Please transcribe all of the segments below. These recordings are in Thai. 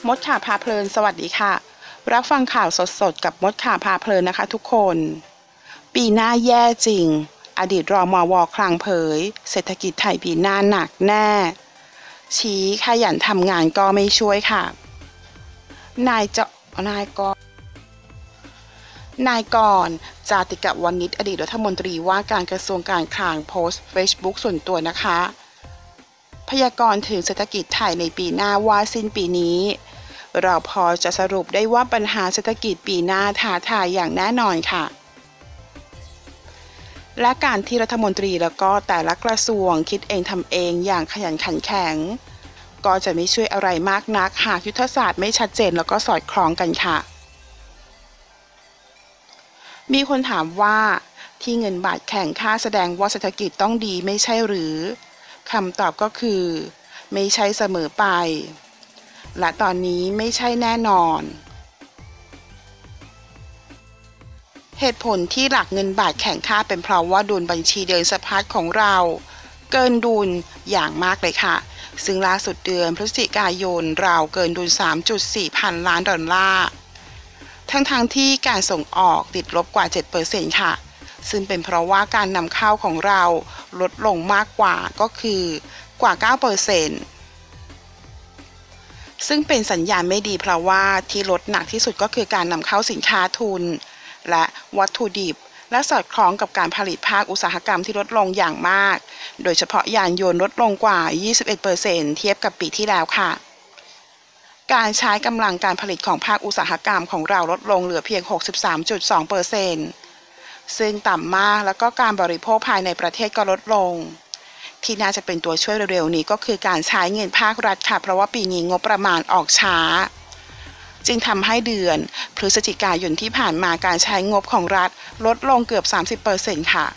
มดข่าวพาเพลินสวัสดีค่ะรับฟังข่าวสดๆกับมดข่าวพาเพลินนะคะทุกคนปีหน้าแย่จริงอดีตรมว.คลังเผยเศรษฐกิจไทยปีหน้าหนักแน่ชี้ขยันทำงานก็ไม่ช่วยค่ะนายกรจาติกวณิชอดีตรัฐมนตรีว่าการกระทรวงการคลังโพสต์ Facebook ส่วนตัวนะคะพยากรณ์ถึงเศรษฐกิจไทยในปีหน้าว่าสิ้นปีนี้เราพอจะสรุปได้ว่าปัญหาเศรษฐกิจปีหน้าท้าทายอย่างแน่นอนค่ะและการที่รัฐมนตรีแล้วก็แต่ละกระทรวงคิดเองทำเองอย่างขยันขันแข็งก็จะไม่ช่วยอะไรมากนักหากยุทธศาสตร์ไม่ชัดเจนแล้วก็สอดคล้องกันค่ะมีคนถามว่าที่เงินบาทแข็งค่าแสดงว่าเศรษฐกิจต้องดีไม่ใช่หรือคำตอบก็คือไม่ใช่เสมอไปและตอนนี้ไม่ใช่แน่นอนเหตุผลที่หลักเงินบาทแข็งค่าเป็นเพราะว่าดุลบัญชีเดินสะพัดของเราเกินดุลอย่างมากเลยค่ะซึ่งล่าสุดเดือนพฤศจิกายนเราเกินดุล 3.4 พันล้านดอลลาร์ทั้งที่การส่งออกติดลบกว่า 7% ค่ะซึ่งเป็นเพราะว่าการนำเข้าของเราลดลงมากกว่าก็คือกว่า 9%ซึ่งเป็นสัญญาณไม่ดีเพราะว่าที่ลดหนักที่สุดก็คือการนำเข้าสินค้าทุนและวัตถุดิบและสอดคล้องกับการผลิตภาคอุตสาหกรรมที่ลดลงอย่างมากโดยเฉพาะยานยนต์ลดลงกว่า 21% เทียบกับปีที่แล้วค่ะการใช้กำลังการผลิตของภาคอุตสาหกรรมของเราลดลงเหลือเพียง 63.2% ซึ่งต่ำมากแล้วก็การบริโภคภายในประเทศก็ลดลงที่น่าจะเป็นตัวช่วยเร็วๆนี้ก็คือการใช้เงินภาครัฐค่ะเพราะว่าปีนี้งบประมาณออกช้าจึงทำให้เดือนพฤศจิกายนที่ผ่านมาการใช้งบของรัฐลดลงเกือบ 30% ค่ะ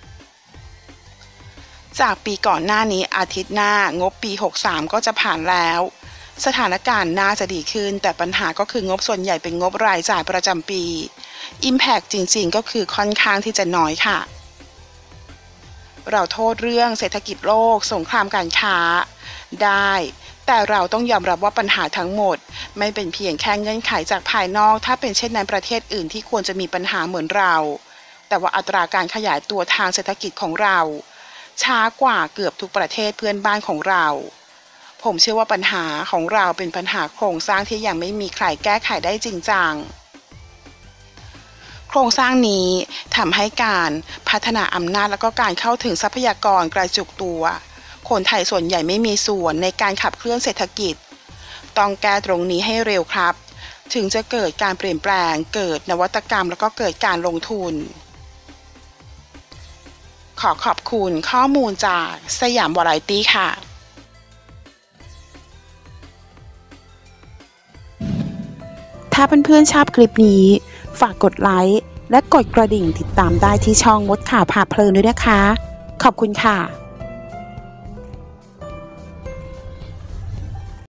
จากปีก่อนหน้านี้อาทิตย์หน้างบปี 63 ก็จะผ่านแล้วสถานการณ์น่าจะดีขึ้นแต่ปัญหาก็คืองบส่วนใหญ่เป็นงบรายจ่ายประจำปี Impact จริงๆก็คือค่อนข้างที่จะน้อยค่ะเราโทษเรื่องเศรษฐกิจโลกสงครามการค้าได้แต่เราต้องยอมรับว่าปัญหาทั้งหมดไม่เป็นเพียงแค่เงื่อนไขจากภายนอกถ้าเป็นเช่นนั้นประเทศอื่นที่ควรจะมีปัญหาเหมือนเราแต่ว่าอัตราการขยายตัวทางเศรษฐกิจของเราช้ากว่าเกือบทุกประเทศเพื่อนบ้านของเราผมเชื่อว่าปัญหาของเราเป็นปัญหาโครงสร้างที่ยังไม่มีใครแก้ไขได้จริงจังโครงสร้างนี้ทำให้การพัฒนาอำนาจและก็การเข้าถึงทรัพยากรกระจุกตัวคนไทยส่วนใหญ่ไม่มีส่วนในการขับเคลื่อนเศรษฐกิจต้องแก้ตรงนี้ให้เร็วครับถึงจะเกิดการเปลี่ยนแปลงเกิดนวัตกรรมแล้วก็เกิดการลงทุนขอบคุณข้อมูลจากสยามวาไรตี้ค่ะถ้าเพื่อนๆชอบคลิปนี้ฝากกดไลค์และกดกระดิ่งติดตามได้ที่ช่องมดข่าวพาเพลินด้วยนะคะขอบคุณค่ะ